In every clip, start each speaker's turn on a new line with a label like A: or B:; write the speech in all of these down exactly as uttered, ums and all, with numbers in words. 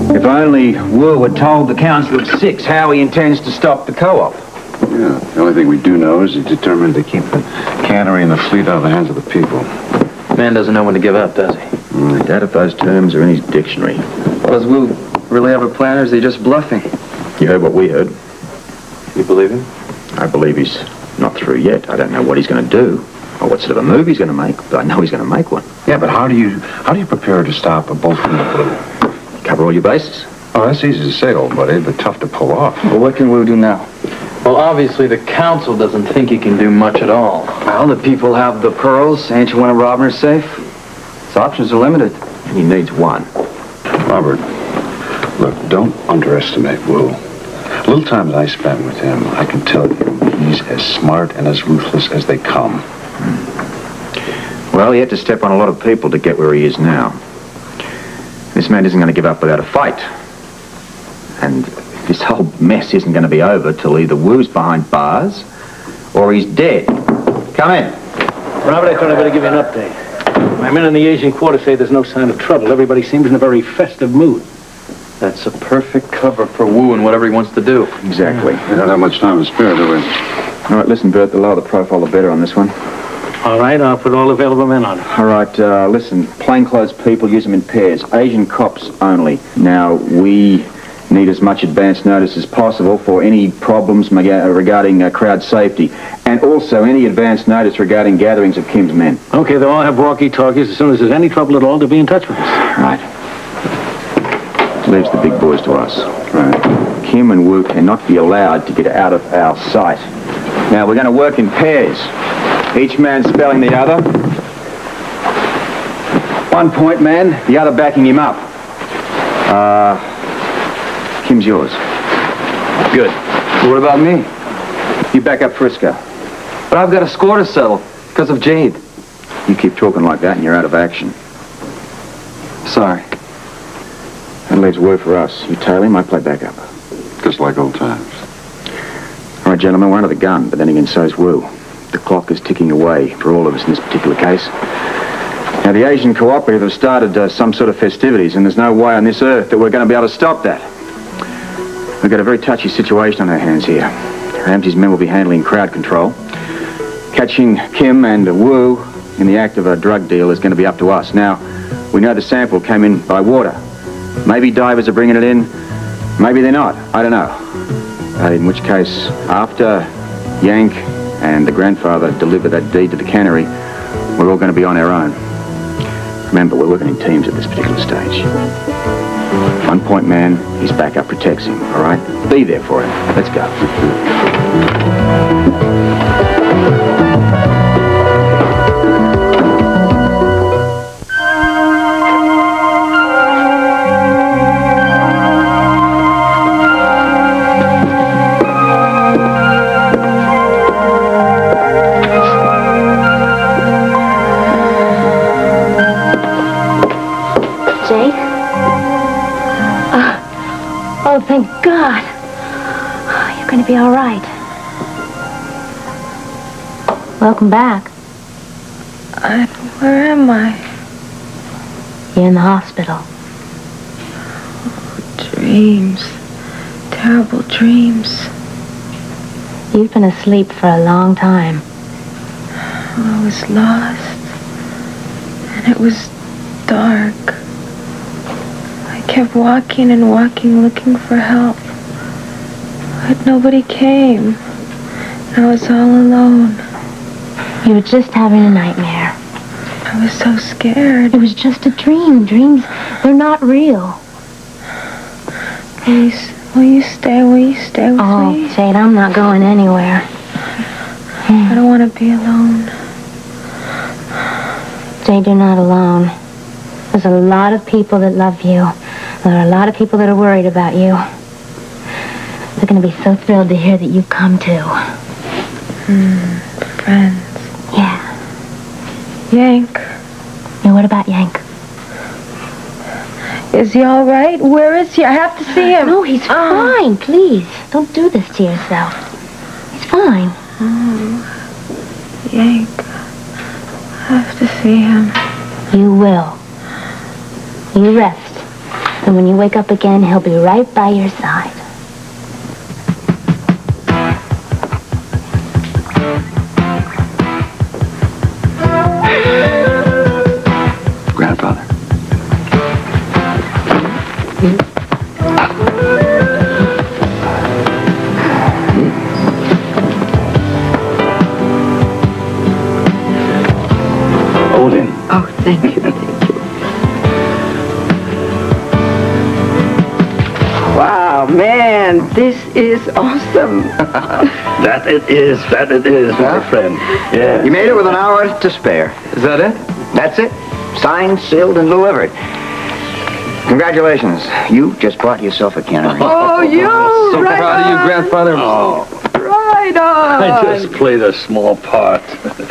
A: If only Wu had told the Council of Six how he intends to stop the co-op.
B: Yeah, the only thing we do know is he's determined to keep the cannery and the fleet out of the hands of the people.
C: Man doesn't know when to give up, does he?
A: Mm, I doubt if those terms are in his dictionary.
C: Well, does Wu really have a plan, or is he just bluffing?
A: You heard what we heard.
C: You believe him?
A: I believe he's not through yet. I don't know what he's going to do or what sort of a move he's going to make, but I know he's going to make one.
B: Yeah, but how do you how do you prepare to stop a bolt from the blue?
A: Cover all your bases.
B: Oh, that's easy to say, old buddy, but tough to pull off.
C: Well, what can Wu do now? Well, obviously, the council doesn't think he can do much at all.
D: Well, the people have the pearls. Ain't you want to rob her safe? His options are limited.
A: And he needs one.
B: Robert, look, don't underestimate Wu. Little time that I spent with him, I can tell you, he's as smart and as ruthless as they come.
A: Well, he had to step on a lot of people to get where he is now. This man isn't going to give up without a fight. And this whole mess isn't going to be over till either Wu's behind bars or he's dead. Come in.
E: Robert, I thought I better give you an update. My men in the Asian quarter say there's no sign of trouble. Everybody seems in a very festive mood.
C: That's a perfect cover for Wu and whatever he wants to do.
A: Exactly.
B: We don't have much time to spare, do we?
A: All right, listen, Bert, the lower the profile, the better on this one.
E: All right, I'll put all available men on it.
A: All right, uh, listen, plainclothes people, use them in pairs. Asian cops only. Now, we need as much advance notice as possible for any problems regarding uh, crowd safety, and also any advance notice regarding gatherings of Kim's men.
E: Okay, they'll all have walkie-talkies. As soon as there's any trouble at all, they'll be in touch with us.
A: Right. Leaves the big boys to us. Right. Kim and Wu cannot be allowed to get out of our sight. Now, we're going to work in pairs. Each man spelling the other. One point man, the other backing him up. Uh... Kim's yours. Good.
D: What about me?
A: You back up Frisco.
D: But I've got a score to settle because of Jade.
A: You keep talking like that and you're out of action.
D: Sorry.
A: That leaves Wu for us. You tail him, I play back up.
B: Just like old times.
A: All right, gentlemen, we're under the gun, but then again, so's Wu. The clock is ticking away for all of us in this particular case. Now, the Asian Cooperative have started uh, some sort of festivities, and there's no way on this earth that we're going to be able to stop that. We've got a very touchy situation on our hands here. Ramsey's men will be handling crowd control. Catching Kim and Wu in the act of a drug deal is going to be up to us. Now, we know the sample came in by water. Maybe divers are bringing it in. Maybe they're not. I don't know. Uh, in which case, after Yank and the grandfather deliver that deed to the cannery, we're all going to be on our own. Remember, we're working in teams at this particular stage. One point man, his backup protects him, all right? Be there for him. Let's go.
F: Oh, thank God. Oh, you're going to be all right. Welcome back.
G: I, where am I?
F: You're in the hospital.
G: Oh, dreams. Terrible dreams.
F: You've been asleep for a long time.
G: I was lost. And it was dark. I kept walking and walking, looking for help. But nobody came. I was all alone.
F: You were just having a nightmare.
G: I was so scared.
F: It was just a dream. Dreams, they're not real.
G: Please, will you stay? Will you stay with
F: oh,
G: me?
F: Oh, Jade, I'm not going anywhere.
G: I don't want to be alone.
F: Jade, you're not alone. There's a lot of people that love you. There are a lot of people that are worried about you. They're going to be so thrilled to hear that you've come too.
G: Mm, friends.
F: Yeah.
G: Yank.
F: Yeah, what about Yank?
G: Is he all right? Where is he? I have to see him.
F: No, he's
G: oh.
F: fine. Please, don't do this to yourself. He's fine.
G: Oh, Yank. I have to see him.
F: You will. You rest. And when you wake up again, he'll be right by your side.
B: Grandfather. Odin.
H: Oh, thank you, thank you. Wow, man, this is awesome.
I: That it is, that it is, my friend. Yeah.
D: You made it with an hour to spare.
C: Is that it?
D: That's it. Signed, sealed, and delivered. Congratulations. You just bought yourself a cannery.
H: Oh, you!
C: So
H: right
C: proud of you,
H: on.
C: grandfather.
I: Oh,
H: Right on.
I: I just played a small part.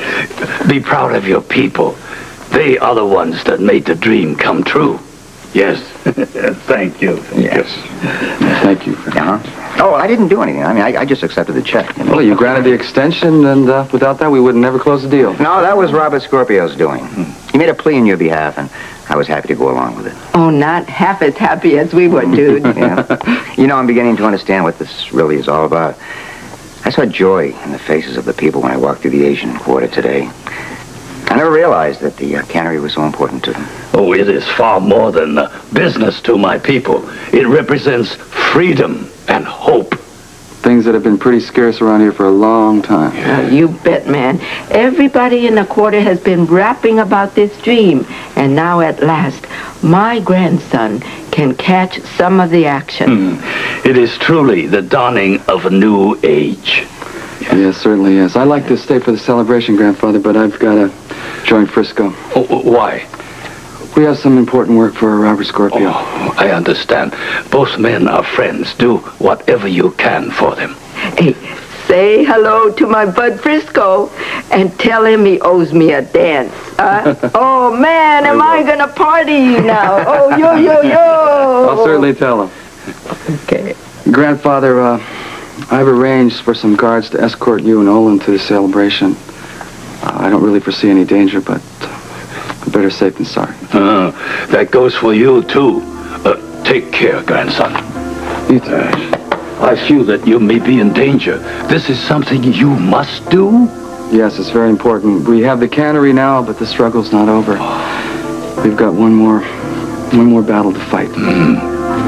I: Be proud of your people. They are the ones that made the dream come true. Yes. Thank you. Thank
D: Yes.
B: Thank you.
D: Uh-huh. Oh, I didn't do anything. I mean, I, I just accepted the check. You know?
C: Well, you granted the extension, and uh, without that, we would never close the deal.
D: No, that was Robert Scorpio's doing. He made a plea in your behalf, and I was happy to go along with it.
H: Oh, not half as happy as we were, dude.
D: Yeah. You know, I'm beginning to understand what this really is all about. I saw joy in the faces of the people when I walked through the Asian Quarter today. I never realized that the uh, cannery was so important to them.
I: Oh, it is far more than uh, business to my people. It represents freedom and hope.
C: Things that have been pretty scarce around here for a long time.
H: Oh, you bet, man. Everybody in the quarter has been rapping about this dream. And now, at last, my grandson can catch some of the action.
I: Hmm. It is truly the dawning of a new age.
C: Yes, certainly is. I'd like to stay for the celebration, grandfather, but I've got to join Frisco.
I: Oh, oh, why?
C: We have some important work for Robert Scorpio.
I: Oh, I understand. Both men are friends. Do whatever you can for them.
H: Hey, say hello to my bud Frisco and tell him he owes me a dance. Huh? Oh, man, am I going to party now? Oh, yo, yo, yo.
C: I'll certainly tell him.
H: Okay.
C: Grandfather, uh, I've arranged for some guards to escort you and Olin to the celebration. Uh, I don't really foresee any danger, but uh, better safe than sorry.
I: Uh, that goes for you, too. Uh, take care, grandson.
C: You too.
I: Uh, I feel that you may be in danger. This is something you must do?
C: Yes, it's very important. We have the cannery now, but the struggle's not over. We've got one more, one more battle to fight.
I: Mm.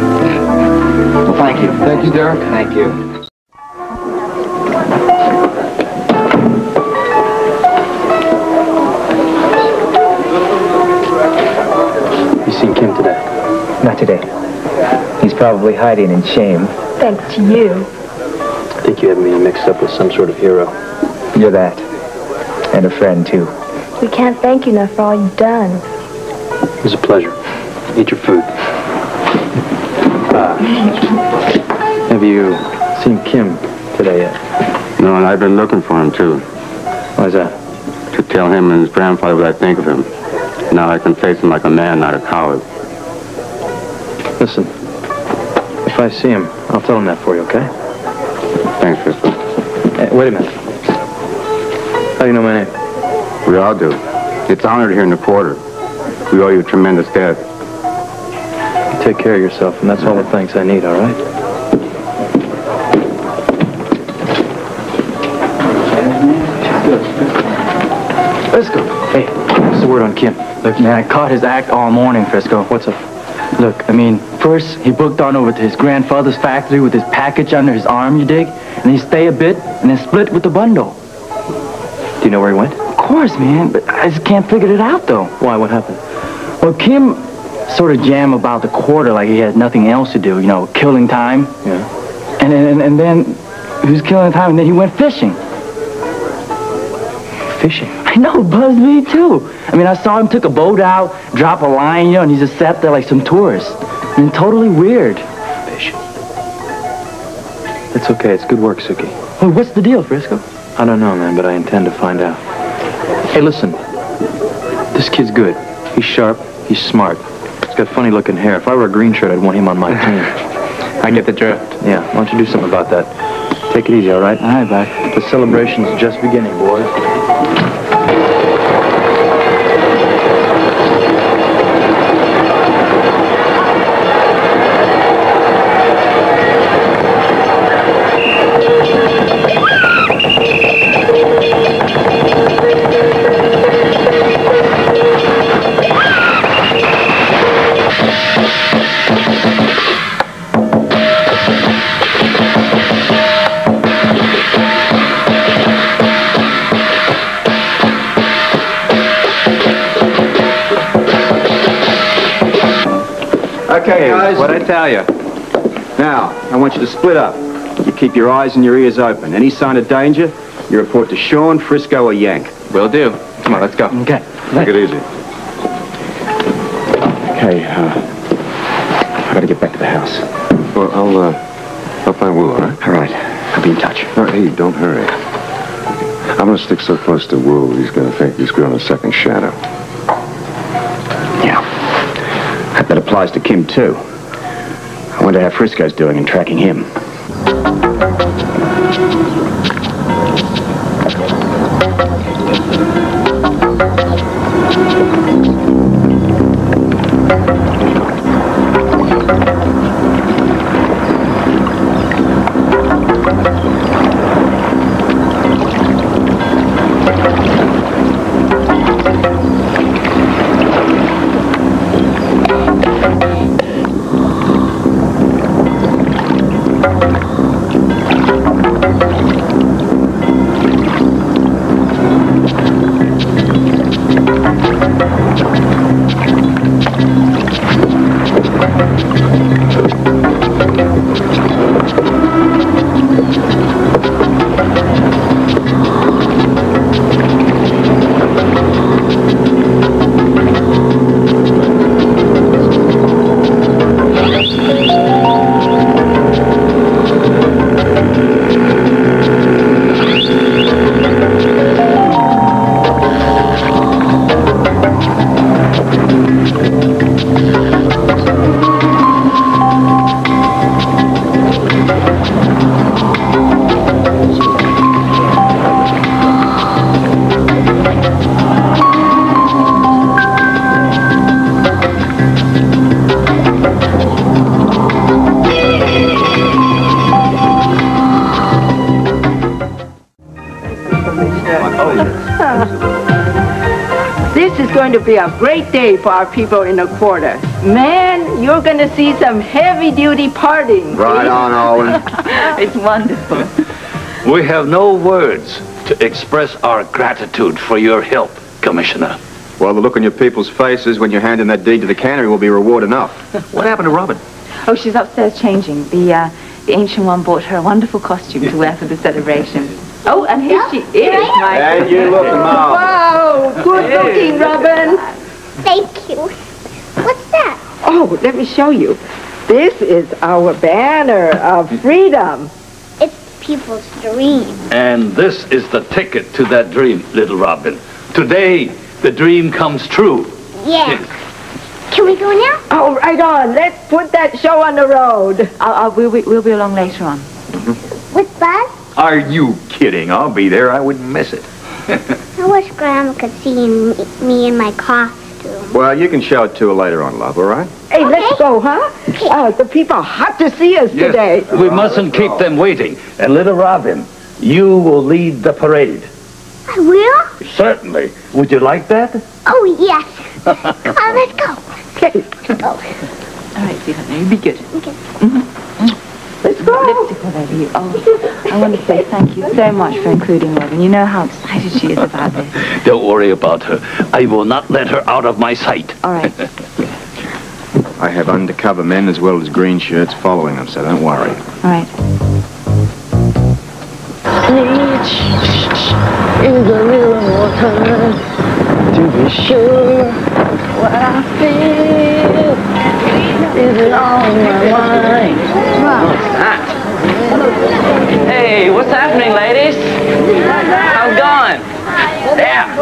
D: Well, thank you.
C: Thank you, Derek.
D: Thank you.
C: You seen Kim today?
J: Not today. He's probably hiding in shame.
G: Thanks to you.
C: I think you have me mixed up with some sort of hero.
J: You're that. And a friend, too.
G: We can't thank you enough for all you've done.
C: It was a pleasure. Eat your food. Uh, have you seen Kim today yet?
A: No, and I've been looking for him, too.
C: Why's that?
A: To tell him and his grandfather what I think of him. Now I can face him like a man, not a coward.
C: Listen, if I see him, I'll tell him that for you, okay?
A: Thanks, Frisco.
C: Hey, wait a minute. How do you know my name?
A: We all do. It's honored here in the quarter. We owe you a tremendous debt.
C: You take care of yourself, and that's all the thanks I need, all right? Frisco. Hey, what's the word on Kim?
J: Look, man, I caught his act all morning, Frisco.
C: What's up?
J: Look, I mean, first he booked on over to his grandfather's factory with his package under his arm, you dig? And he stay a bit, and then split with the bundle.
C: Do you know where he went?
J: Of course, man, but I just can't figure it out, though.
C: Why? What happened?
J: Well, Kim sort of jammed about the quarter like he had nothing else to do, you know, killing time.
C: Yeah.
J: And then, and then he was killing time, and then he went fishing.
C: Fishing?
J: I know, it buzzed me, too. I mean, I saw him took a boat out, drop a line, you know, and he just sat there like some tourist. I mean, totally weird.
C: Fishing. It's okay. It's good work, Suki.
J: Well, what's the deal, Frisco?
C: I don't know, man, but I intend to find out. Hey, listen. This kid's good. He's sharp. He's smart. He's got funny-looking hair. If I were a green shirt, I'd want him on my team.
J: I get the drift.
C: Yeah, why don't you do something about that? Take it easy, all right?
J: All right, bud.
C: The celebration's just beginning, boys.
A: Okay, guys. What'd I tell you? Now, I want you to split up. You keep your eyes and your ears open. Any sign of danger, you report to Sean, Frisco, or Yank. Will do. Come on, let's go.
J: Okay.
B: Take it easy.
A: Okay, uh, I gotta get back to the house.
B: Well, I'll, uh, I'll find Wu, all right?
A: All right. I'll be in touch.
B: All right, hey, don't hurry. I'm gonna stick so close to Wu, he's gonna think he's grown a second shadow.
A: Yeah. That applies to Kim, too. I wonder how Frisco's doing in tracking him.
H: This is going to be a great day for our people in the quarter. Man, you're going to see some heavy-duty partying.
A: Right on, Olin.
K: It's wonderful.
I: We have no words to express our gratitude for your help, Commissioner.
A: Well, the look on your people's faces when you hand in that deed to the cannery will be reward enough.
E: What happened to Robin?
K: Oh, she's upstairs changing. The, uh, the Ancient One bought her a wonderful costume to wear for the celebration. Oh, and here she is, my...
A: And you look, Mom.
H: Wow, good looking, Robin.
G: Thank you. What's that?
H: Oh, let me show you. This is our banner of freedom.
G: It's people's dream.
I: And this is the ticket to that dream, little Robin. Today, the dream comes true.
G: Yeah. Can we go now?
H: Oh, right on. Let's put that show on the road.
K: I'll, I'll, we'll, be, we'll be along later on.
G: With Buzz?
E: Are you kidding? I'll be there. I wouldn't miss it.
G: I wish Grandma could see me, me in my costume.
A: Well, you can show it to her later on, love, all right?
H: Hey, let's go, huh? Uh, the people are hot to see us
I: Yes,
H: today.
I: we mustn't keep them waiting. And little Robin, you will lead the parade.
G: I will?
I: Certainly. Would you like that?
G: Oh, yes. Come on, let's go.
H: Okay.
G: Oh.
K: All right, sweetheart, now you be good.
G: Okay.
K: Mm-hmm.
H: Let's go.
K: Lipstick all over you. Oh, I want to say thank you so much for including Robin. You know how excited she is about this.
I: Don't worry about her. I will not let her out of my sight.
K: All right.
A: I have undercover men as well as green shirts following them, so don't worry.
K: All right.
L: Is a little more time to be sure what I feel is on my mind. What's that? Hey, what's happening, ladies? How's it going? Yeah.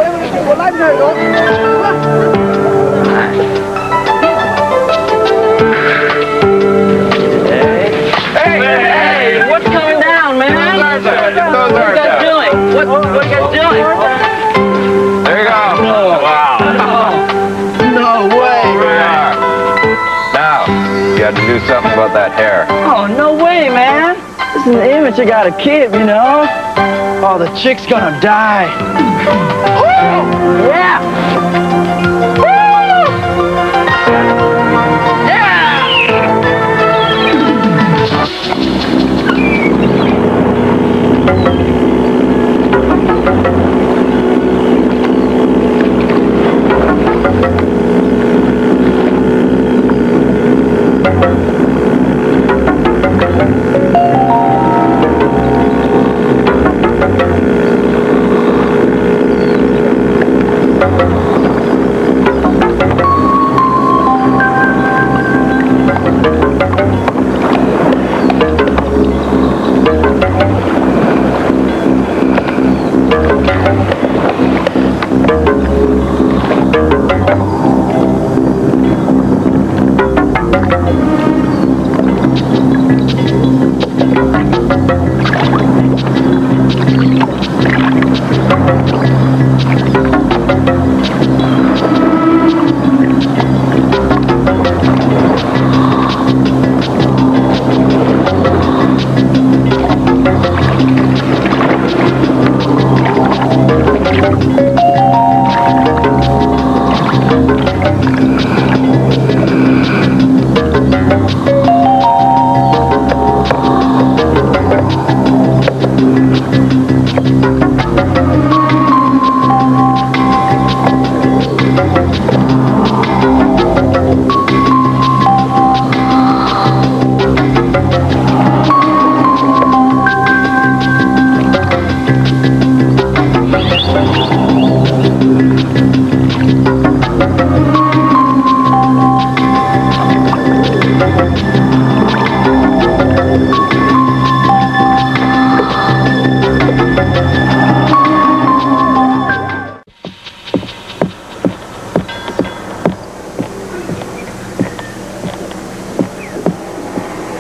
L: Hey, hey, hey, what's coming down, man? What are you guys doing? What, what are you guys doing?
A: There you go.
L: No.
A: Wow.
L: No way.
A: Now, you have to do something about that hair.
L: Oh, no way, man. This is an image I gotta keep, you know? Oh, the chick's gonna die. Yeah.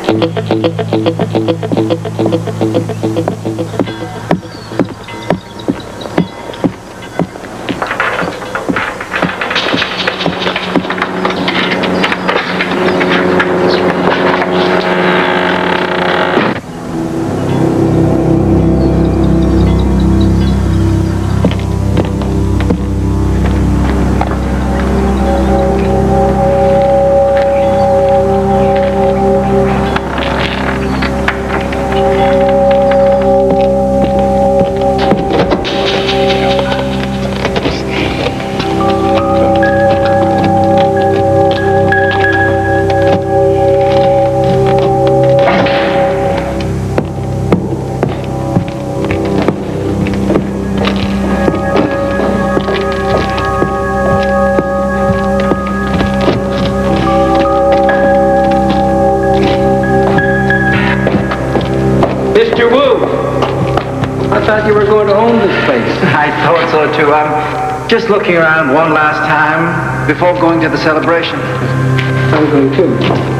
C: Mister Wu, I thought you were going to own this place.
J: I thought so too. I'm just looking around one last time before going to the celebration.
C: I'm going too.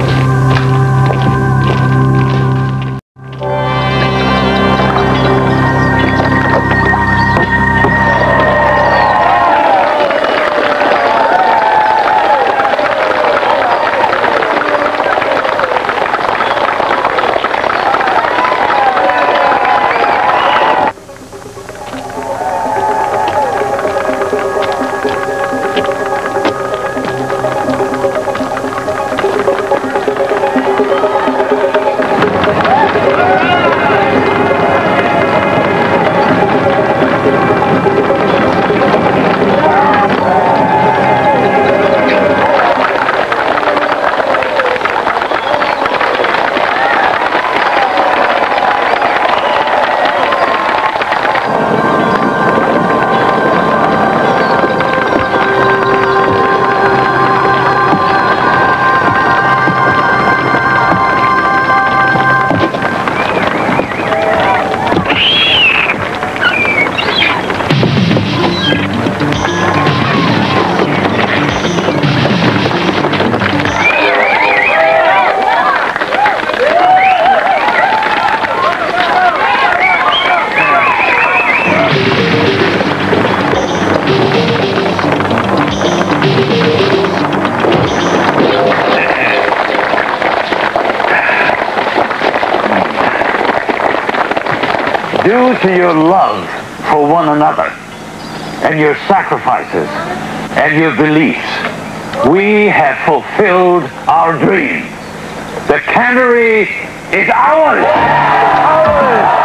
I: Due to your love for one another and your sacrifices and your beliefs, we have fulfilled our dream. The cannery is ours! Ours!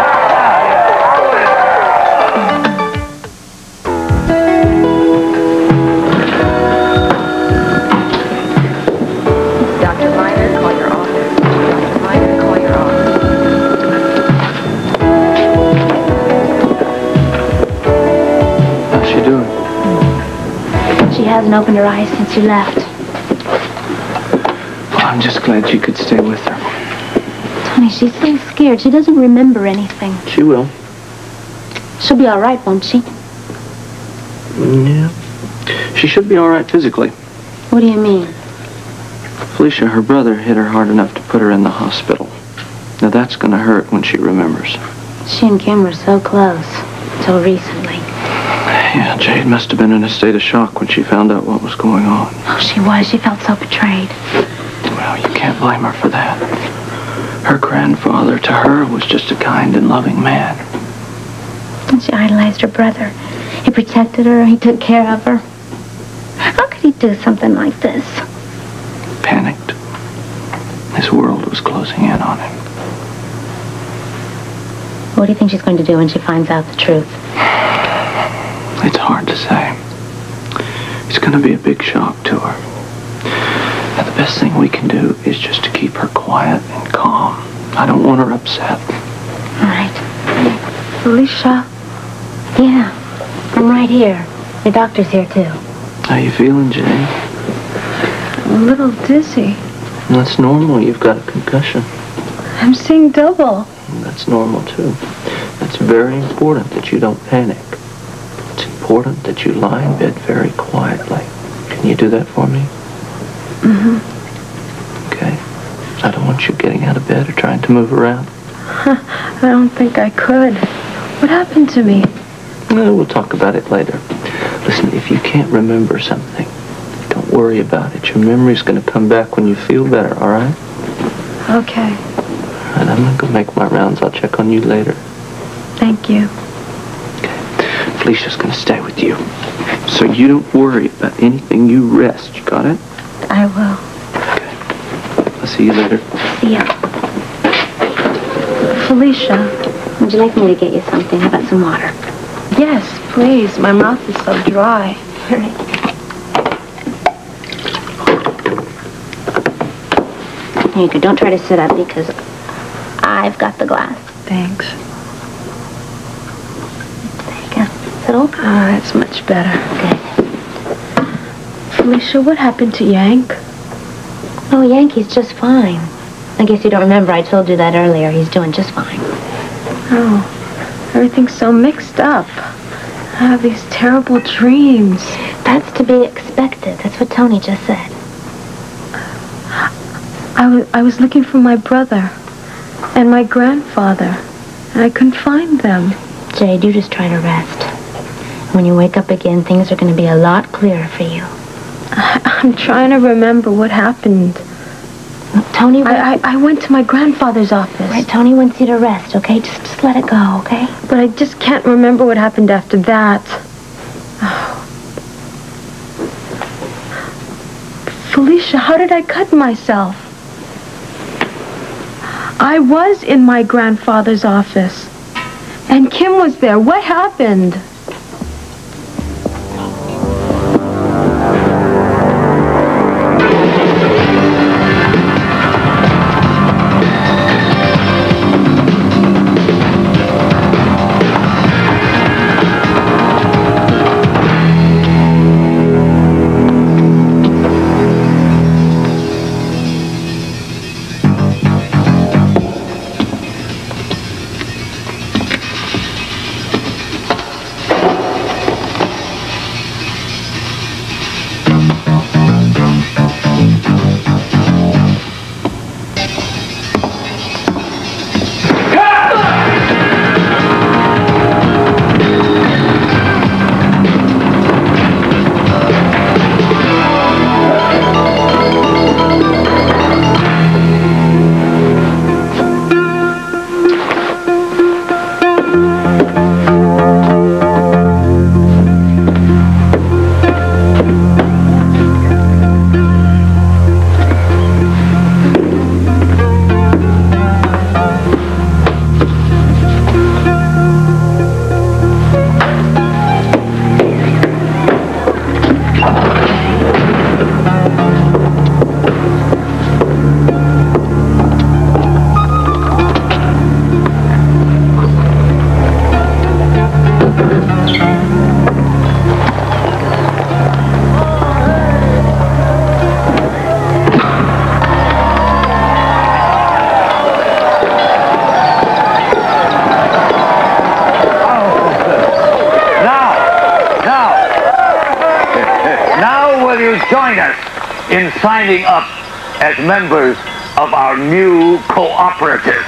K: Doctor Miner, call your office. Doctor Miner, call your office.
C: How's she doing?
F: She hasn't opened her eyes since you left.
C: Well, I'm just glad you could stay with her.
F: Tony, she's so scared. She doesn't remember anything.
C: She will.
F: She'll be all right, won't she?
C: Yeah. She should be all right physically.
F: What do you mean?
C: Felicia, her brother hit her hard enough to put her in the hospital. Now that's gonna hurt when she remembers.
F: She and Kim were so close. Till recently.
C: Yeah, Jade must have been in a state of shock when she found out what was going on.
F: Oh, she was. She felt so betrayed.
C: Well, you can't blame her for that. Her grandfather, to her, was just a kind and loving man.
F: And she idolized her brother. He protected her. He took care of her. How could he do something like this?
C: Panicked. His world was closing in on him.
F: What do you think she's going to do when she finds out the truth?
C: It's hard to say. It's going to be a big shock to her. And the best thing we can do is just to keep her quiet and calm. I don't want her upset.
F: All right. Felicia? Yeah, I'm right here. Your doctor's here, too.
C: How you feeling, Jane?
M: A little dizzy.
C: That's normal. You've got a concussion.
M: I'm seeing double.
C: That's normal, too. It's very important that you don't panic. It's important that you lie in bed very quietly. Can you do that for me?
M: Mm-hmm.
C: Okay. I don't want you getting out of bed or trying to move around.
M: I don't think I could. What happened to me?
C: No, we'll talk about it later. Listen, if you can't remember something, don't worry about it. Your memory's going to come back when you feel better, all right?
M: Okay.
C: All right, I'm going to go make my rounds. I'll check on you later.
M: Thank you.
C: Okay. Felicia's going to stay with you. So you don't worry about anything. You rest. You got it?
M: I will.
C: I'll see you later.
F: See ya.
M: Felicia.
F: Would you like me to get you something? How about some water?
M: Yes, please. My mouth is so dry.
F: All right. Here you go. Don't try to sit up because I've got the glass.
M: Thanks.
F: There you go. Settle?
M: Oh, that's much better.
F: Good.
M: Felicia, what happened to Yank?
F: Oh, Yankee's just fine. I guess you don't remember. I told you that earlier. He's doing just fine.
M: Oh, everything's so mixed up. I have these terrible dreams.
F: That's to be expected. That's what Tony just said.
M: I was, I was looking for my brother and my grandfather, and I couldn't find them.
F: Jade, you just try to rest. When you wake up again, things are going to be a lot clearer for you.
M: I, I'm trying to remember what happened.
F: Tony,
M: I, I, I went to my grandfather's office.
F: Right, Tony wants you to rest, okay? Just, just let it go, okay?
M: But I just can't remember what happened after that. Oh. Felicia, how did I cut myself? I was in my grandfather's office. And Kim was there. What happened?
I: In signing up as members of our new cooperative.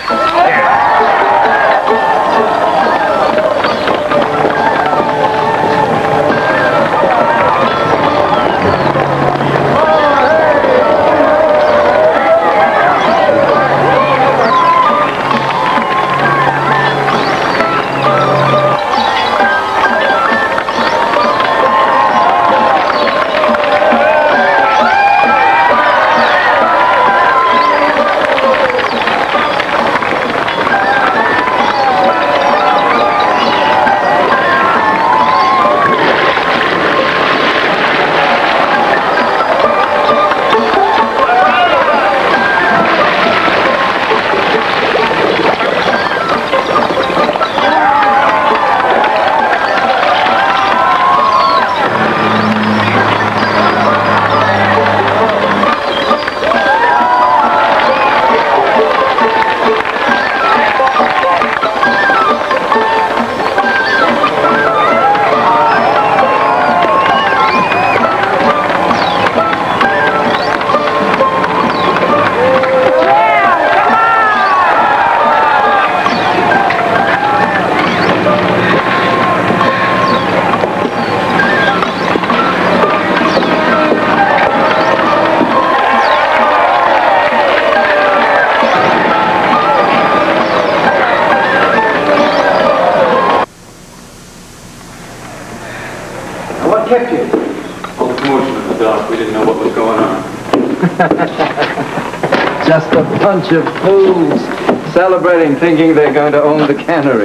J: Just a bunch of fools celebrating, thinking they're going to own the cannery.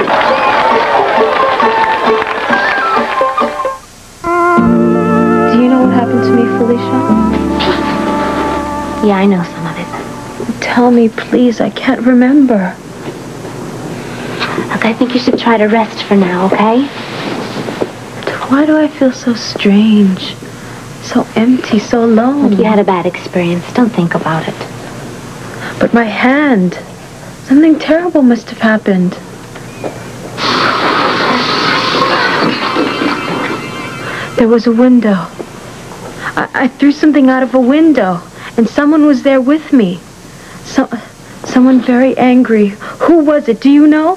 M: Do you know what happened to me, Felicia?
F: Yeah, I know some of it.
M: Tell me, please. I can't remember.
F: Look, I think you should try to rest for now, okay?
M: Why do I feel so strange? So empty, so alone?
F: Look, you had a bad experience. Don't think about it.
M: But my hand. Something terrible must have happened. There was a window. I, I threw something out of a window, and someone was there with me. So, someone very angry. Who was it? Do you know?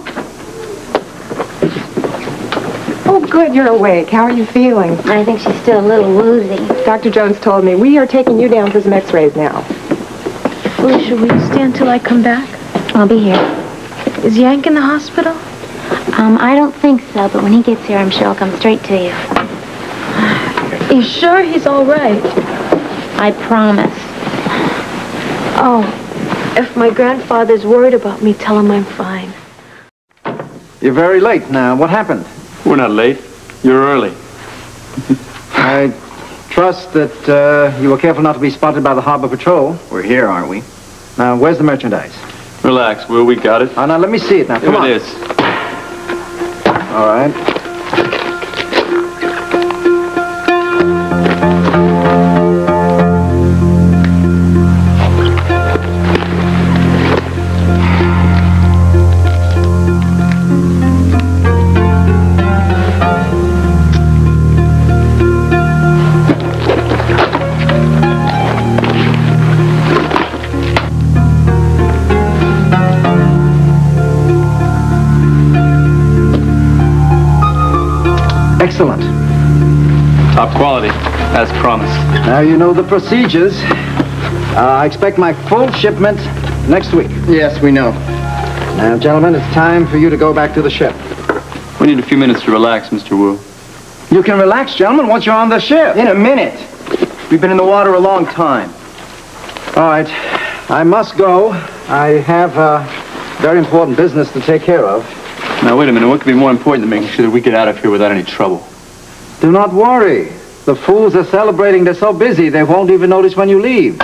N: Oh, good, you're awake. How are you feeling?
F: I think she's still a little woozy.
N: Doctor Jones told me we are taking you down for some x-rays now.
M: Felicia, will you stay until I come back?
F: I'll be here.
M: Is Yank in the hospital?
F: Um, I don't think so, but when he gets here, I'm sure I'll come straight to you.
M: Are you sure he's all right?
F: I promise.
M: Oh, if my grandfather's worried about me, tell him I'm fine.
J: You're very late now. What happened?
O: We're not late. You're early.
J: I trust that uh, you were careful not to be spotted by the Harbor Patrol.
C: We're here, aren't we?
J: Now, where's the merchandise?
O: Relax, Will. We got it.
J: Oh, now, let me see it now. Come
O: Here
J: on.
O: it is.
J: All right. Excellent.
O: Top quality, as promised.
J: Now you know the procedures. Uh, I expect my full shipment next week.
C: Yes, we know.
J: Now, gentlemen, it's time for you to go back to the ship.
O: We need a few minutes to relax, Mister Wu.
J: You can relax, gentlemen, once you're on the ship.
C: In a minute. We've been in the water a long time.
J: All right. I must go. I have uh, very important business to take care of.
O: Now, wait a minute. What could be more important than making sure that we get out of here without any trouble?
J: Do not worry. The fools are celebrating. They're so busy, they won't even notice when you leave.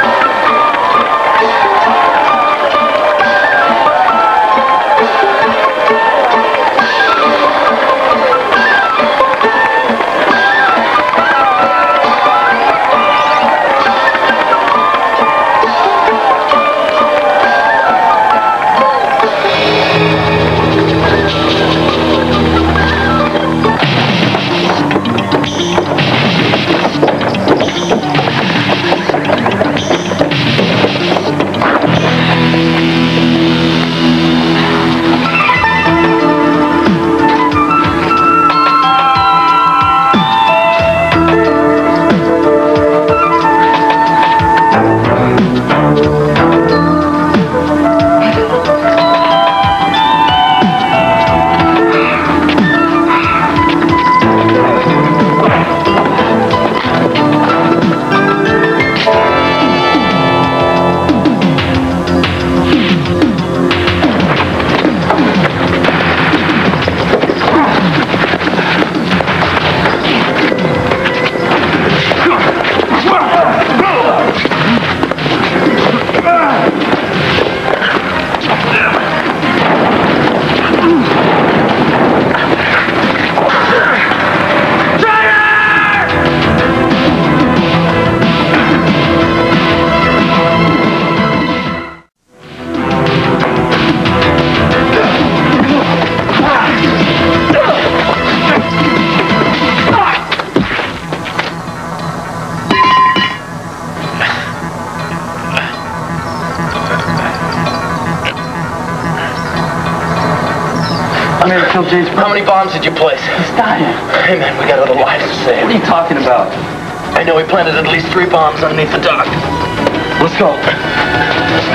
C: How many bombs did you place?
J: He's dying.
C: Hey, man, we got other lives to save.
J: What are you talking about?
C: I know he planted at least three bombs underneath the dock.
J: Let's go. Let's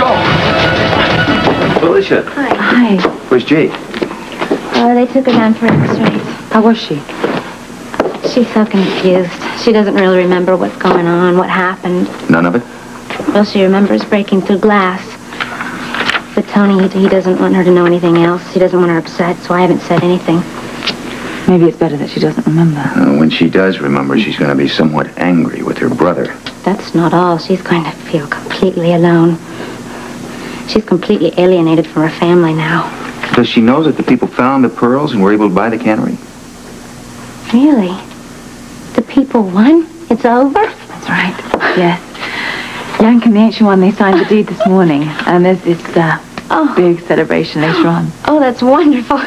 J: go.
C: Felicia.
F: Hi. Hi.
C: Where's Jade?
F: Oh, they took her down for x-rays.
N: How was she?
F: She's so confused. She doesn't really remember what's going on, what happened.
C: None of it?
F: Well, she remembers breaking through glass. But Tony, he, he doesn't want her to know anything else. He doesn't want her upset, so I haven't said anything.
K: Maybe it's better that she doesn't remember.
D: Uh, when she does remember, she's going to be somewhat angry with her brother.
F: That's not all. She's going to feel completely alone. She's completely alienated from her family now.
D: Does she know that the people found the pearls and were able to buy the cannery?
F: Really? The people won? It's over?
K: That's right. Yes. Yank and the Ancient One, they signed the deed this morning. And there's this uh, oh. big celebration later on.
F: Oh, that's wonderful.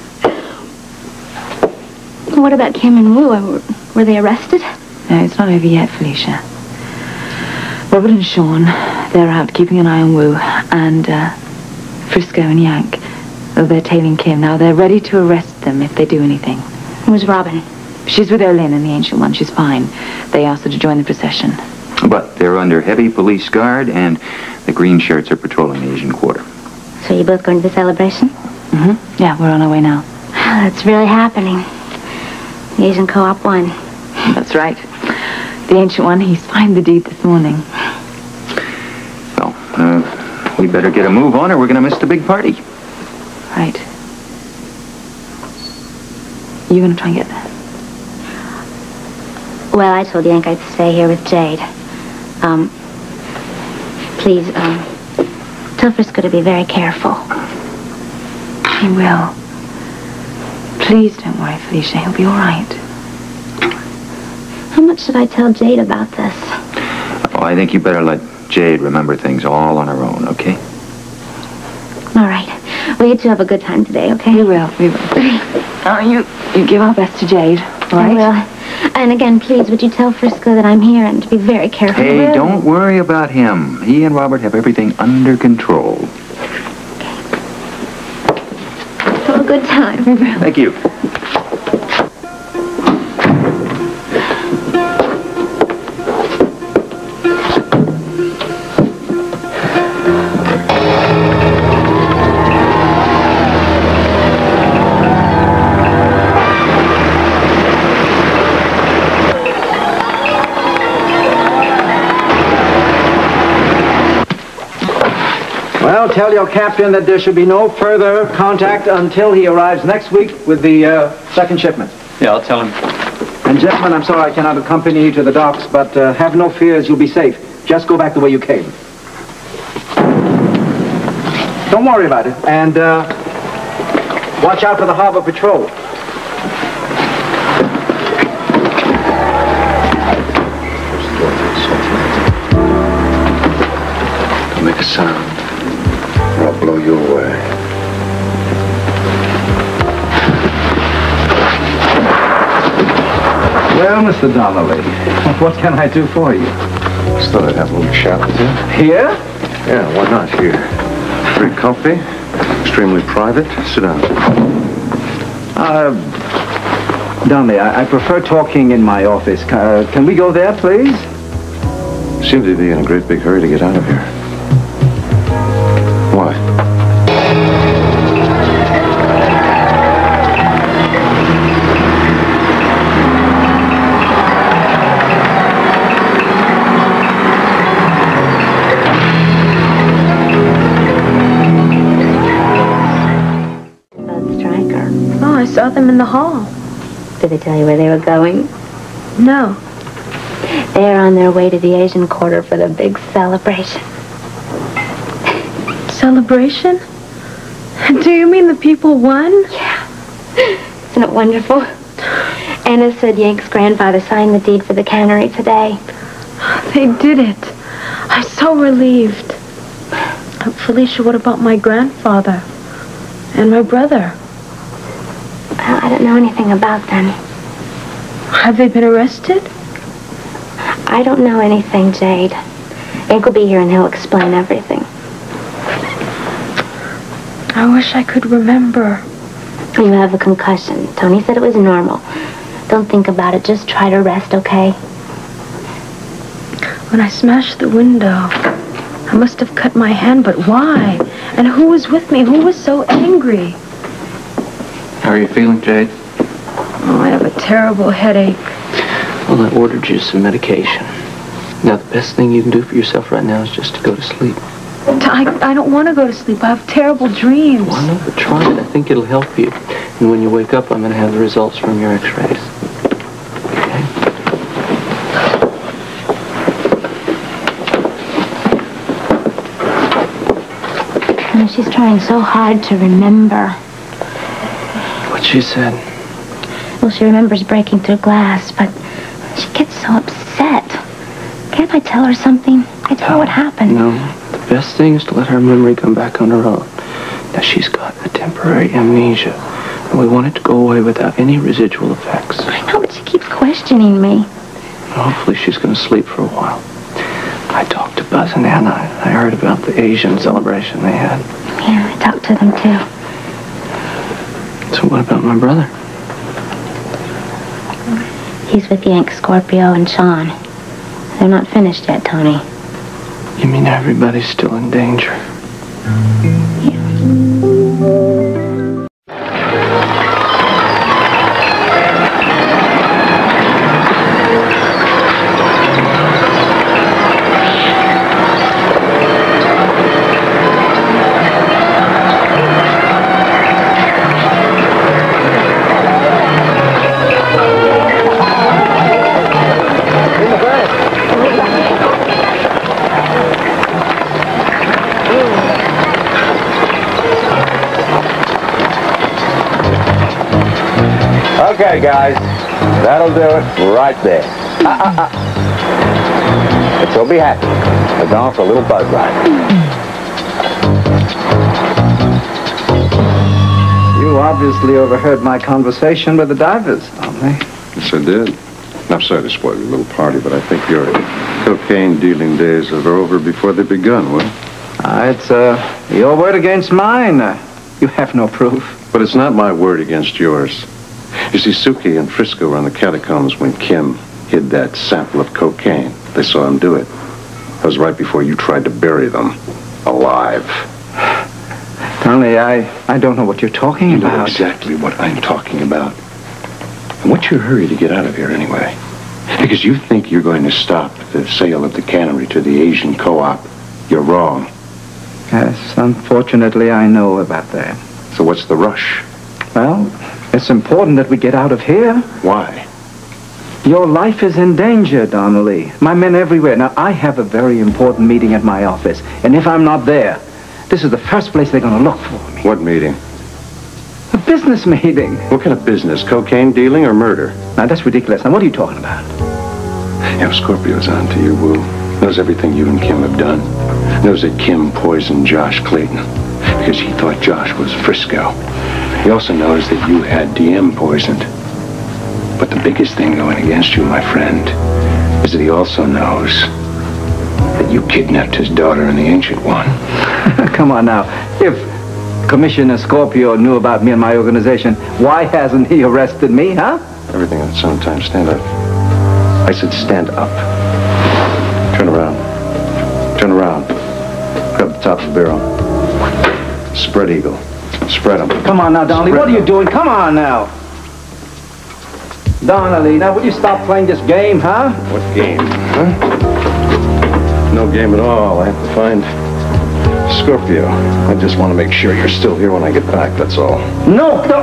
F: What about Kim and Wu? Were they arrested?
K: No, it's not over yet, Felicia. Robert and Sean, they're out keeping an eye on Wu. And uh, Frisco and Yank, oh, they're tailing Kim. Now, they're ready to arrest them if they do anything.
F: Who's Robin?
K: She's with Olin and the Ancient One. She's fine. They asked her to join the procession.
D: But they're under heavy police guard, and the green shirts are patrolling the Asian Quarter.
F: So you both going to the celebration?
K: Mm-hmm. Yeah, we're on our way now.
F: Oh, that's really happening. The Asian Co-op won.
K: That's right. The Ancient One, he signed the deed this morning.
D: Well, uh, we better get a move on or we're going to miss the big party.
K: Right. You going to try and get there?
F: Well, I told Yank I'd stay here with Jade. Um, please, um, tell Frisco to be very careful.
K: He will. Please don't worry, Felicia. He'll be all right.
F: How much should I tell Jade about this?
D: Oh, I think you better let Jade remember things all on her own, okay?
F: All right. Well, you two have a good time today, okay?
K: We will. We will. Oh, you, you give our best to Jade, all right?
F: I will. And again, please, would you tell Frisco that I'm here and to be very careful?
D: Hey, really? Don't worry about him. He and Robert have everything under control.
F: Okay. Have a good time.
D: Thank you.
E: Well, tell your captain that there should be no further contact until he arrives next week with the uh, second shipment.
O: Yeah, I'll tell him.
E: And gentlemen, I'm sorry I cannot accompany you to the docks, but uh, have no fears, you'll be safe. Just go back the way you came. Don't worry about it. And uh, watch out for the harbor patrol.
B: Don't make a sound. I'll blow you away.
E: Well, Mister Donnelly, what can I do for you?
B: Just thought I'd have a little chat with you.
E: Here?
B: Yeah, why not? Here. Very comfy, extremely private. Sit down.
E: Uh, Donnelly, I, I prefer talking in my office. Uh, can we go there, please?
B: Seem to be in a great big hurry to get out of here. Why?
F: About Stryker.
M: Oh, I saw them in the hall.
F: Did they tell you where they were going?
M: No.
F: They're on their way to the Asian Quarter for the big celebration.
M: Celebration? Do you mean the people won?
F: Yeah. Isn't it wonderful? Anna said Yank's grandfather signed the deed for the cannery today.
M: They did it. I'm so relieved. Uh, Felicia, what about my grandfather? And my brother?
F: Well, I don't know anything about them.
M: Have they been arrested?
F: I don't know anything, Jade. Yank will be here and he'll explain everything.
M: I wish I could remember.
F: You have a concussion. Tony said it was normal. Don't think about it. Just try to rest, okay?
M: When I smashed the window, I must have cut my hand, but why? And who was with me? Who was so angry?
C: How are you feeling, Jade?
M: Oh, I have a terrible headache.
C: Well, I ordered you some medication. Now, the best thing you can do for yourself right now is just to go to sleep.
M: I, I don't want to go to sleep. I have terrible dreams.
C: Why not? But try it. I think it'll help you. And when you wake up, I'm going to have the results from your x-rays.
F: You know, she's trying so hard to remember.
C: What she said?
F: Well, she remembers breaking through glass, but she gets so upset. Can't I tell her something? I tell her what happened.
C: No. The best thing is to let her memory come back on her own. Now, she's got a temporary amnesia, and we want it to go away without any residual effects.
F: I know, but she keeps questioning me.
C: Hopefully she's going to sleep for a while. I talked to Buzz and Anna. I heard about the Asian celebration they had.
F: Yeah, I talked to them, too.
C: So what about my brother?
F: He's with Yank, Scorpio, and Sean. They're not finished yet, Tony.
C: You mean everybody's still in danger?
B: Okay, guys, that'll do it right there. Uh, uh, uh. But you'll be happy. We're going for a little buzz ride.
E: You obviously overheard my conversation with the divers, don't they?
B: Yes, I did. I'm sorry to spoil your little party, but I think your cocaine dealing days are over before they've begun, Will.
E: Uh, it's uh, your word against mine. Uh, you have no proof.
B: But it's not my word against yours. You see, Suki and Frisco were in the catacombs when Kim hid that sample of cocaine. They saw him do it. That was right before you tried to bury them alive.
E: Only I, I don't know what you're talking
B: you
E: about.
B: You know exactly what I'm talking about. And what's your hurry to get out of here anyway? Because you think you're going to stop the sale of the cannery to the Asian co-op. You're wrong.
E: Yes, unfortunately, I know about that.
B: So what's the rush?
E: Well, it's important that we get out of here.
B: Why?
E: Your life is in danger, Donnelly. My men everywhere. Now, I have a very important meeting at my office. And if I'm not there, this is the first place they're going to look for me.
B: What meeting?
E: A business meeting.
B: What kind of business? Cocaine dealing or murder?
E: Now, that's ridiculous. Now, what are you talking about?
B: You know, Scorpio's on to you, Wu. Knows everything you and Kim have done. Knows that Kim poisoned Josh Clayton because he thought Josh was Frisco. He also knows that you had D M poisoned. But the biggest thing going against you, my friend, is that he also knows that you kidnapped his daughter and the Ancient One.
E: Come on now. If Commissioner Scorpio knew about me and my organization, why hasn't he arrested me, huh?
B: Everything at some time. Stand up. I said stand up. Turn around. Turn around. Grab the top of the barrel. Spread eagle. Spread them.
E: Come on now, Donnelly. What are you doing? Come on now. Donnelly, now will you stop playing this game, huh?
B: What game, huh? No game at all. I have to find Scorpio. I just want to make sure you're still here when I get back, that's all.
E: No, no.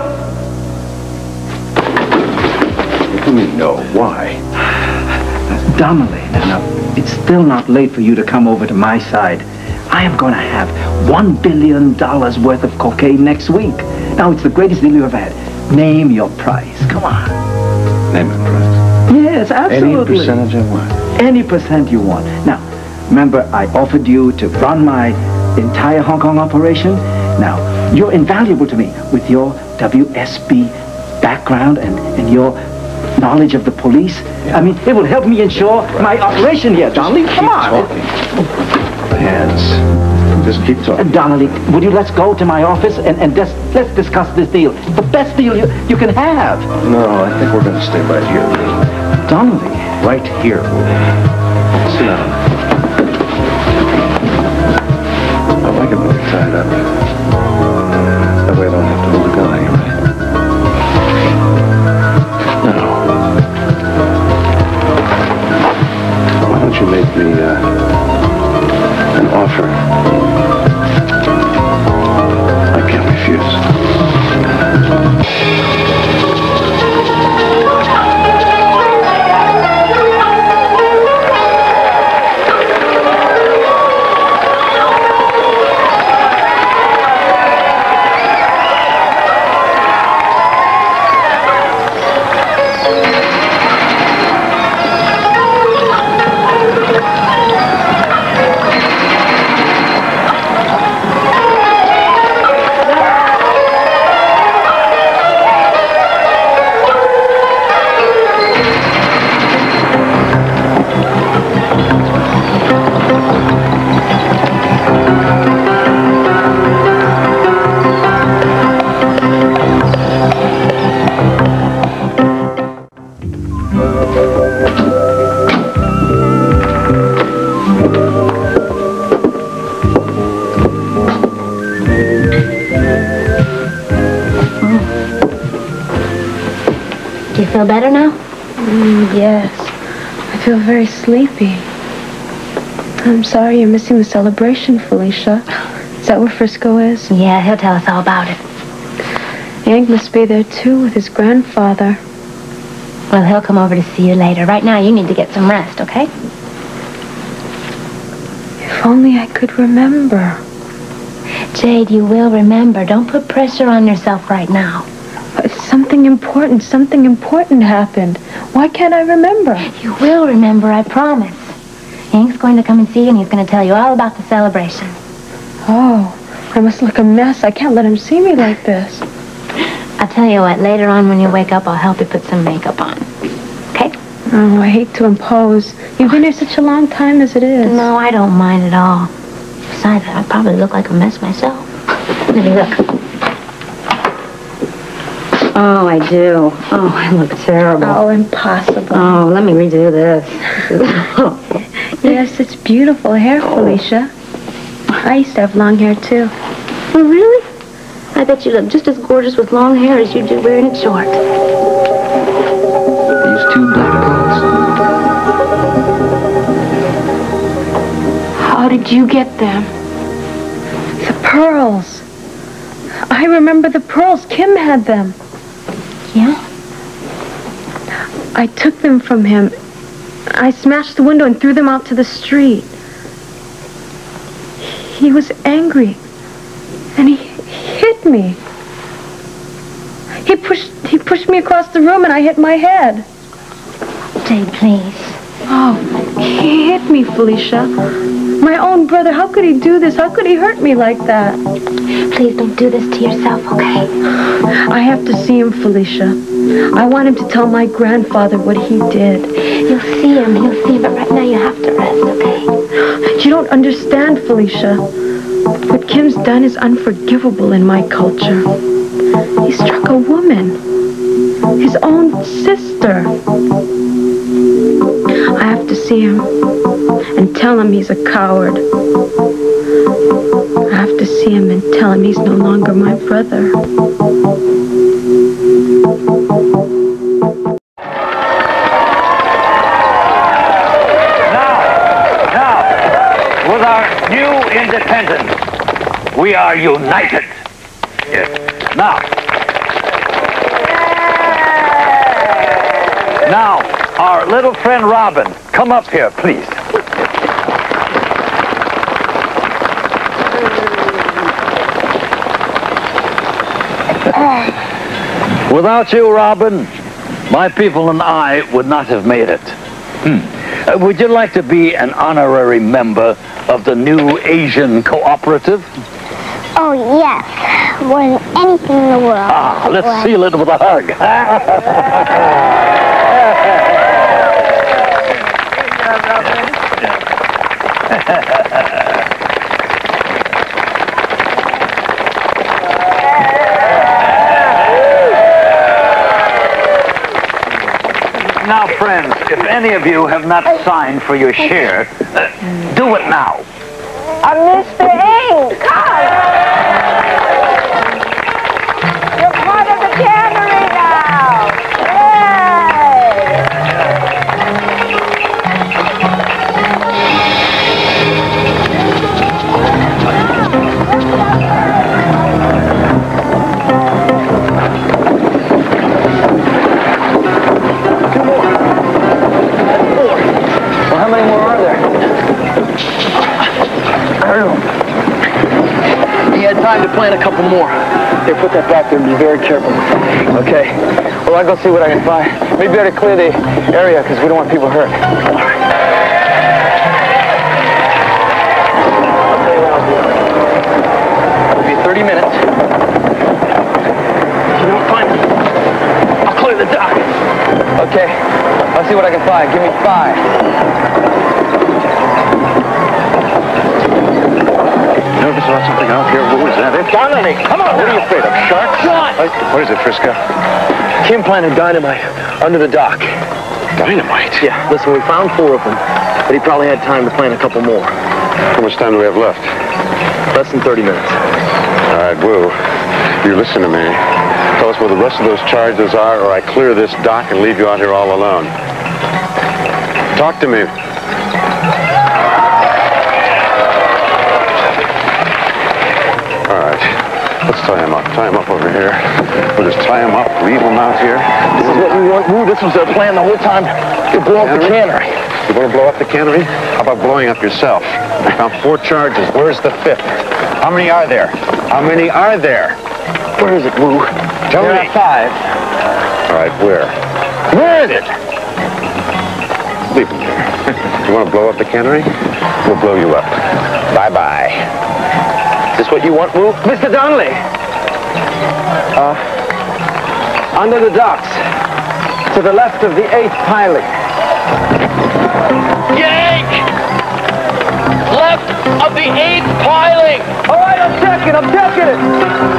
B: What do you mean, no? Why?
E: Donnelly, now, now, it's still not late for you to come over to my side. I am going to have one billion dollars worth of cocaine next week. Now, it's the greatest deal you ever had. Name your price. Come on.
B: Name my price?
E: Yes, absolutely.
B: Any percentage I want?
E: Any percent you want. Now, remember, I offered you to run my entire Hong Kong operation? Now, you're invaluable to me with your W S B background and, and your knowledge of the police. Yeah. I mean, it will help me ensure right. my operation here, Donnelly. Come on.
B: Talking. Hands. Just keep talking.
E: Uh, Donnelly, would you let's go to my office and, and just, let's discuss this deal. The best deal you, you can have.
B: No, I think we're going to stay right here.
E: Donnelly.
B: Right here. Sit down. I like it when you're tied up. That way I don't have to hold a gun on you, right? Now, why don't you make
F: feel better now?
M: Mm, yes. I feel very sleepy. I'm sorry you're missing the celebration, Felicia. Is that where Frisco is?
F: Yeah, he'll tell us all about it.
M: Hank must be there, too, with his grandfather.
F: Well, he'll come over to see you later. Right now, you need to get some rest, okay?
M: If only I could remember.
F: Jade, you will remember. Don't put pressure on yourself right now.
M: But something important, something important happened. Why can't I remember?
F: You will remember, I promise. Hank's going to come and see you, and he's going to tell you all about the celebration.
M: Oh, I must look a mess. I can't let him see me like this.
F: I'll tell you what, later on when you wake up, I'll help you put some makeup on. Okay?
M: Oh, I hate to impose. You've been here such a long time as it is.
F: No, I don't mind at all. Besides, I probably look like a mess myself. Let me look. Oh, I do. Oh, I look terrible.
M: Oh, impossible.
F: Oh, let me redo this.
M: Yes, it's beautiful hair, Felicia. I used to have long hair, too.
F: Oh, really? I bet you look just as gorgeous with long hair as you do wearing it short.
C: These two black girls.
M: How did you get them? The pearls. I remember the pearls. Kim had them.
F: Yeah?
M: I took them from him. I smashed the window and threw them out to the street. He was angry. And he hit me. He pushed he pushed me across the room and I hit my head.
F: Jade, please.
M: Oh, he hit me, Felicia. My own brother. How could he do this? How could he hurt me like that?
F: Please don't do this to yourself, okay?
M: I have to see him, Felicia. I want him to tell my grandfather what he did.
F: You'll see him. You'll see him. But right now you have to rest, okay?
M: You don't understand, Felicia. What Kim's done is unforgivable in my culture. He struck a woman. His own sister. I have to see him and tell him he's a coward. I have to see him and tell him he's no longer my brother.
I: With our new independence, we are united. Yes. Now, now, our little friend Robin, come up here, please. Without you, Robin, my people and I would not have made it. Hmm. Uh, would you like to be an honorary member of the new Asian Cooperative?
G: Oh, yes. More than anything in the world.
I: Ah, let's
G: What?
I: seal it with a hug. Now, friends, if any of you have not signed for your share, uh, do it now.
H: Uh, Mister Ing, come! You're part of the cannery now!
C: Well, how many more are there? I don't know. He had time to plant a couple more. Here, put that back there and be very careful. Okay. Well, I'll go see what I can find. Maybe better clear the area because we don't want people hurt. All right. I'll tell you what I'll do. It'll be thirty minutes. If you don't find it, I'll clear the dock. Okay. I'll see what I can find. Give me five.
B: Nervous about something out here? What was that? It?
C: Dynamite! Come on!
B: What are you afraid of? Sharks?
C: John!
B: What is it, Frisco?
C: Kim planted dynamite under the dock.
B: Dynamite?
C: Yeah, listen, we found four of them, but he probably had time to plant a couple more.
B: How much time do we have left?
C: Less than thirty minutes.
B: All right, Will, you listen to me.
P: Tell us where the rest of those charges are, or I clear this dock and leave you out here all alone. Talk to me. All right. Let's tie him up. Tie him up over here. We'll just tie him up, leave him out here.
I: This is what we want. Ooh, this was our plan the whole time. To blow up the cannery.
P: You want to blow up the cannery? How about blowing up yourself? We found four charges. Where's the fifth? How many are there? How many are there?
I: Where is it, Wu?
P: Tell
I: There
P: me.
I: are five.
P: All right, where?
I: Where is it?
P: Leave him there. You want to blow up the cannery? We'll blow you up. Bye-bye.
I: Is this what you want, Wu?
J: Mister Donnelly. Uh, under the docks, to the left of the eighth piling.
I: Yank! Left of the eighth piling!
J: All right, I'm checking, I'm checking it.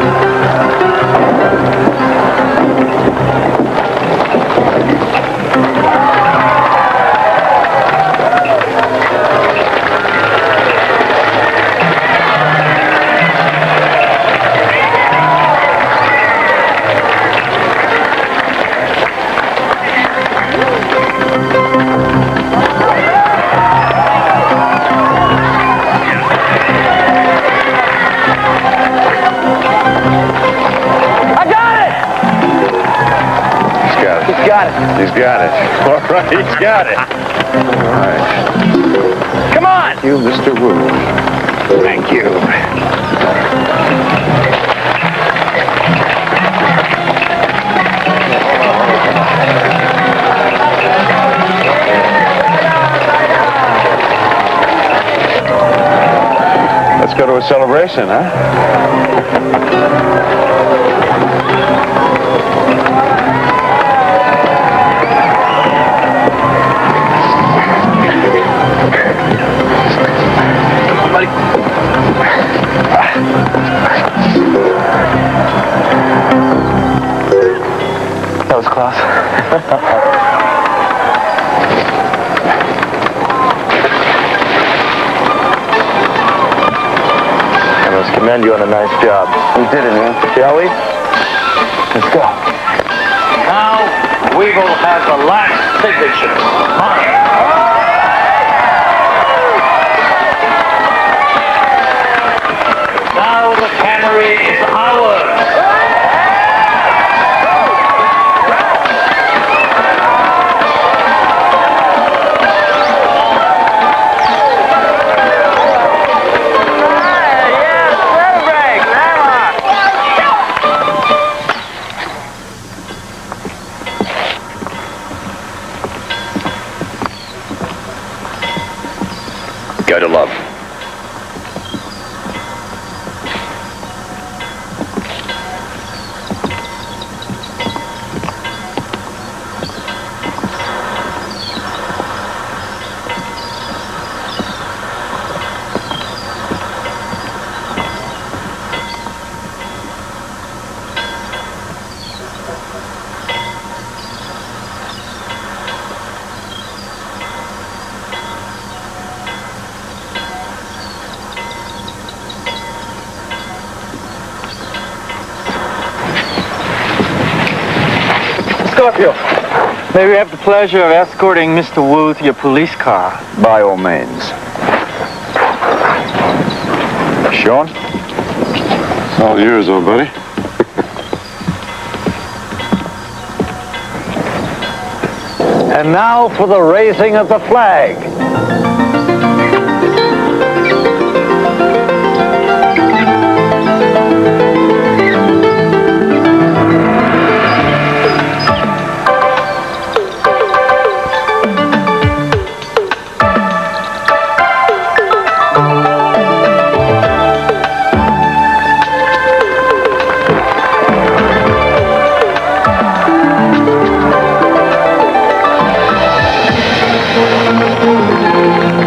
P: He's got it. All right, he's got it. All right.
I: Come on!
P: Thank you, Mister Wu. Thank you. Let's go to a celebration, huh?
J: That was close.
I: I must commend you on a nice job.
J: We did it, man.
I: Shall we?
J: Let's go.
I: Now we will have the last signature. Mine. Now the cannery is ours.
P: Go to love.
J: Scorpio, may we have the pleasure of escorting Mister Wu to your police car?
A: By all means. Sean?
P: It's all yours, old buddy.
I: And now for the raising of the flag.
L: Thank you.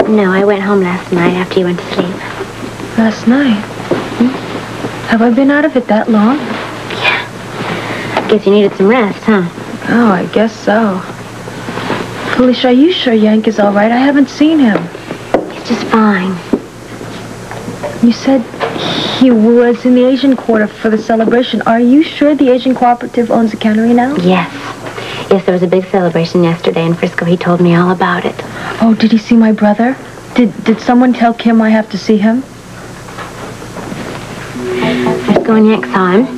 F: No, I went home last night after you went to sleep.
M: Last night? Hmm? Have I been out of it that long?
F: Yeah. Guess you needed some rest, huh?
M: Oh, I guess so. Felicia, are you sure Yank is all right? I haven't seen him.
F: He's just fine.
M: You said he was in the Asian Quarter for the celebration. Are you sure the Asian Cooperative owns the cannery now?
F: Yes. Yes, there was a big celebration yesterday in Frisco. He told me all about it.
M: Oh, did he see my brother? Did did someone tell Kim I have to see him?
F: Frisco and Yank saw him.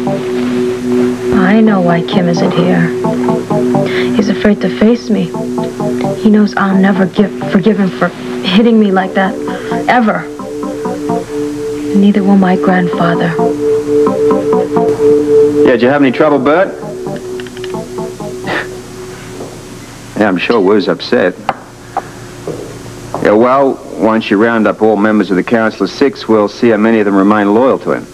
M: I know why Kim isn't here. He's afraid to face me. He knows I'll never give, forgive him for hitting me like that, ever. Neither will my grandfather.
A: Yeah, did you have any trouble, Bert? Yeah, I'm sure Wu's upset. Yeah, well, once you round up all members of the Council of Six, we'll see how many of them remain loyal to him.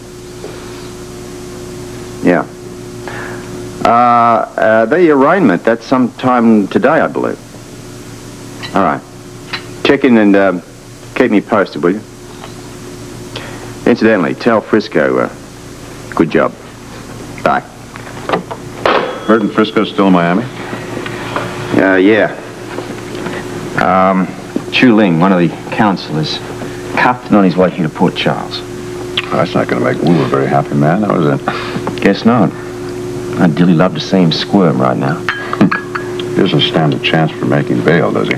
A: Yeah. Uh, uh, the arraignment, that's sometime today, I believe. All right. Check in and uh, keep me posted, will you? Incidentally, tell Frisco, uh, good job. Bye.
P: Bert and Frisco still in Miami?
A: Uh, yeah. Um, Chu Ling, one of the councillors, cuffed and on his way here to Port Charles.
P: Oh, that's not going to make Wu a very happy man, now is it?
A: Guess not. I'd dearly love to see him squirm right now.
P: He doesn't stand a chance for making bail, does he?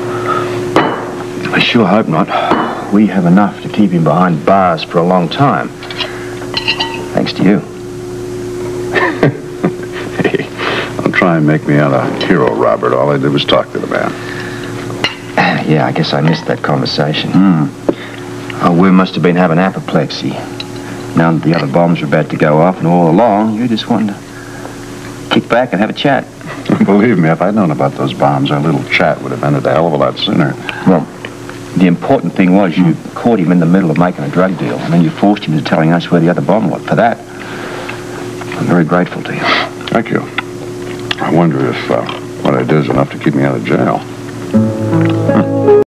A: I sure hope not. We have enough to keep him behind bars for a long time. Thanks to you.
P: Hey, don't try and make me out a hero, Robert. All I did was talk to the man.
A: Yeah, I guess I missed that conversation. Hmm. Oh, we must have been having apoplexy. Now that the other bombs were about to go off, and all along, you just wanted to kick back and have a chat.
P: Believe me, if I'd known about those bombs, our little chat would have ended a hell of a lot sooner.
A: Well, the important thing was you caught him in the middle of making a drug deal, and then you forced him into telling us where the other bomb was. For that, I'm very grateful to you.
P: Thank you. I wonder if uh, what I did is enough to keep me out of jail.